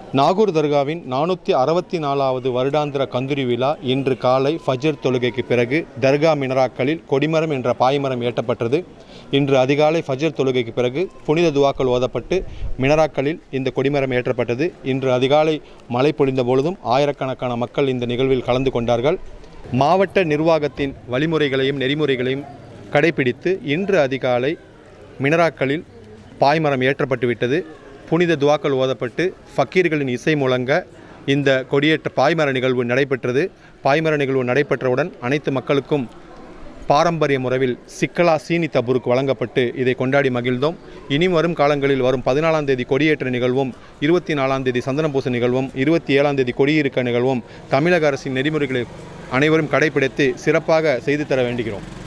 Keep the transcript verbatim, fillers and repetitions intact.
நாகூர் தர்காவின் நானூற்றி அறுபத்தி நாலாவது வருடாந்திர கந்துரி விழா இன்று காலை ஃபஜர் தொழுகைக்கு பிறகு தர்கா மினராக்களில் கொடிமரம் என்ற பாய்மரம் ஏற்றப்பட்டது. இன்று அதிகாலை ஃபஜர் தொழுகைக்கு பிறகு புனித துவாக்கள் ஓதப்பட்டு மினராக்களில் இந்த கொடிமரம் ஏற்றப்பட்டது. இன்று அதிகாலை மழை பொழிந்த பொழுதும் ஆயிரக்கணக்கான மக்கள் இந்த நிகழ்வில் கலந்து கொண்டார்கள். மாவட்ட நிர்வாகத்தின் வழிமுறைகளையும் நெறிமுறைகளையும் கடைபிடித்து இன்று அதிகாலை மினராக்களில் பாய்மரம் ஏற்றப்பட்டுவிட்டது. புனித துவாக்கள் ஓதப்பட்டு ஃபக்கீர்களின் இசை முழங்க இந்த கொடியேற்ற பாய்மர நிகழ்வு நடைபெற்றது. பாய்மர நிகழ்வு நடைபெற்றவுடன் அனைத்து மக்களுக்கும் பாரம்பரிய முறையில் சிக்கலா சீனி தபுருக்கு வழங்கப்பட்டு இதை கொண்டாடி மகிழ்ந்தோம். இனி வரும் காலங்களில் வரும் பதினாலாம் தேதி கொடியேற்ற நிகழ்வும், இருபத்தி நாலாம் தேதி சந்தன பூச நிகழ்வும், இருபத்தி ஏழாம் தேதி கொடியிருக்க நிகழ்வும் தமிழக அரசின் நெறிமுறைகளை அனைவரும் கடைபிடித்து சிறப்பாக செய்து தர வேண்டுகிறோம்.